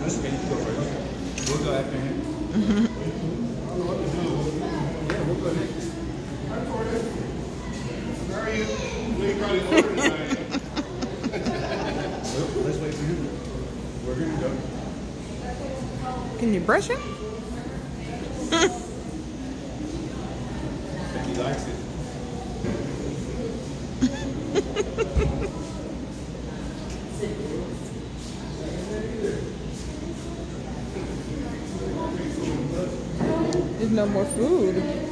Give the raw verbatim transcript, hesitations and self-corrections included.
That's okay, you can go first. We'll go after him. Mm-hmm. I don't know what to do. Yeah, we'll go next. Hi, Tortoise. How are you? You probably ordered tonight. Well, let's wait for him. We're gonna go. Can you brush him? If he likes it. There's no more food.